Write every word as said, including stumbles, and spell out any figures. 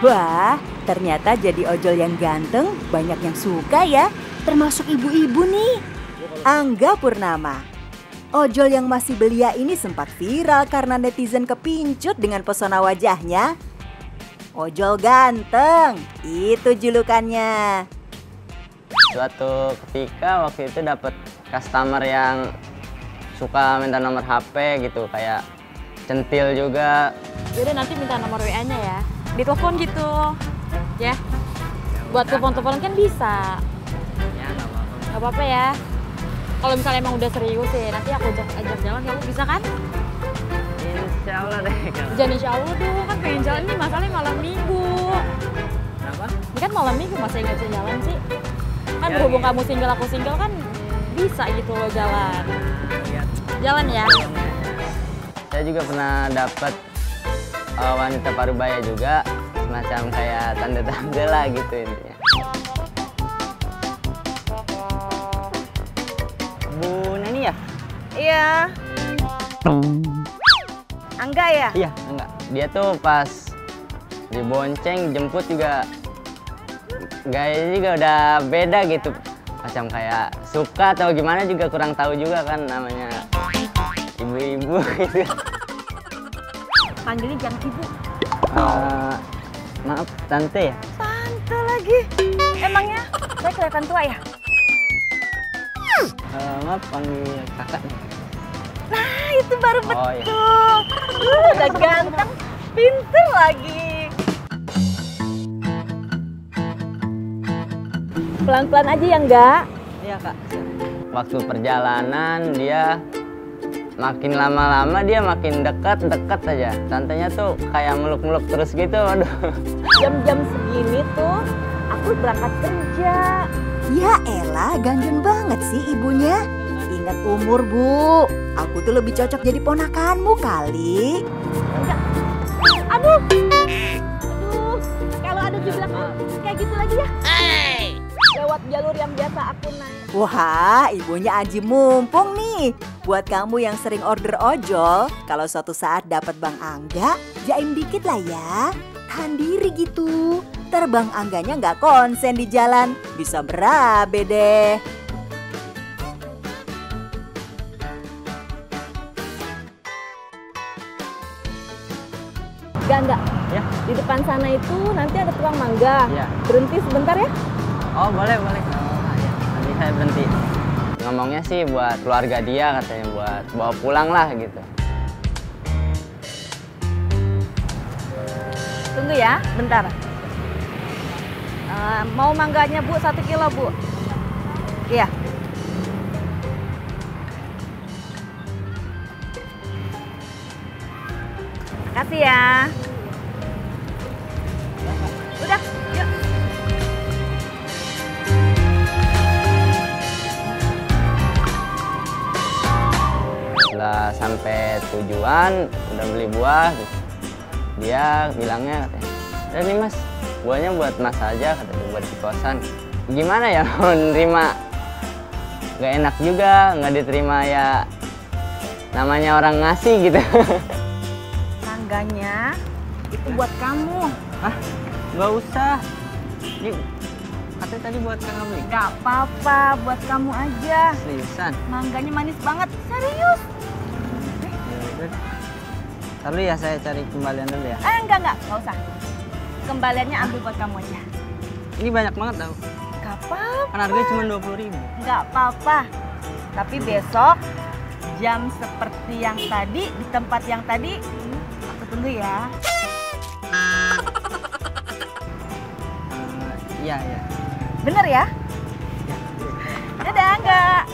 Wah, ternyata jadi ojol yang ganteng banyak yang suka ya, termasuk ibu-ibu nih. Angga Purnama. Ojol yang masih belia ini sempat viral karena netizen kepincut dengan pesona wajahnya. Ojol ganteng, itu julukannya. Suatu ketika waktu itu dapat customer yang suka minta nomor H P gitu, kayak centil juga. Yaudah nanti minta nomor W A-nya ya. Ditelepon gitu, ya. Buat telepon-teleponan kan bisa. Ya nggak apa-apa. Gak apa-apa ya. Kalau misalnya emang udah serius ya, nanti aku ajak, ajak jalan, kamu bisa kan? Insya Allah deh. Jangan insya Allah dong, kan pengen jalan ini masalahnya malam minggu. Kenapa? Ini kan malam minggu, masa nggak bisa jalan sih? Kan Ya, berhubung gitu. kamu single, aku single kan bisa gitu loh jalan. Lihat. Jalan ya? Saya juga pernah dapat uh, wanita parubaya juga, semacam kayak tanda-tanda lah gitu intinya. Bu Neni ya? Iya. Angga ya? Iya, enggak. Dia tuh pas dibonceng jemput juga gayanya juga udah beda gitu. Macam kayak suka atau gimana juga kurang tahu juga kan, namanya ibu-ibu gitu. Panggilnya jangan ibu. Uh, maaf, tante ya? Tante lagi. Emangnya saya kelihatan tua ya? Uh, maaf, panggil kakak nih. Nah, itu baru Oh, betul. iya. Uh, udah ganteng, pinter lagi. Pelan-pelan aja ya enggak? Iya kak. Waktu perjalanan dia makin lama-lama dia makin dekat-dekat aja. Tantenya tuh kayak meluk-meluk terus gitu. Aduh. Jam-jam segini tuh aku berangkat kerja. Ya elah, ganjen banget sih ibunya. Ingat umur, Bu. Aku tuh lebih cocok jadi ponakanmu kali. Enggak. Aduh. Aduh. Kalau ada di belakang kayak gitu lagi ya. Lewat jalur yang biasa aku naik. Wah, ibunya Aji mumpung nih. Buat kamu yang sering order ojol, kalau suatu saat dapat Bang Angga, jaim dikit lah ya. Tahan diri gitu. Terbang Angganya nggak konsen di jalan, bisa berabe deh. Enggak, enggak. Ya. Di depan sana itu nanti ada tukang mangga. Iya. Berhenti sebentar ya. Oh boleh boleh. Oh, ya. Nanti saya berhenti. Ngomongnya sih buat keluarga dia, katanya buat bawa pulang lah gitu. Tunggu ya, bentar. Uh, mau mangganya Bu, satu kilo Bu. Iya. Makasih ya. Udah, yuk. Setelah sampai tujuan, udah beli buah, dia bilangnya katanya, "Udah nih mas, buahnya buat mas aja," katanya, buat di kosan. Gimana ya mau nerima? Gak enak juga, nggak diterima ya. Namanya orang ngasih gitu. Mangganya itu buat kamu. Hah? Nggak usah. Ini katanya tadi buat Kang beli. Gak apa-apa, buat kamu aja. Seriusan? Mangganya manis banget, serius. Ntar dulu ya, saya cari kembalian dulu ya. Eh, enggak, enggak, enggak usah. Kembaliannya ambil buat kamu aja. Ini banyak banget tau. Gak apa-apa. Kan harganya cuma dua puluh ribu. Enggak apa-apa. Tapi besok jam seperti yang tadi, di tempat yang tadi, aku tunggu ya. Uh, iya, iya. Bener ya? Dadah, enggak.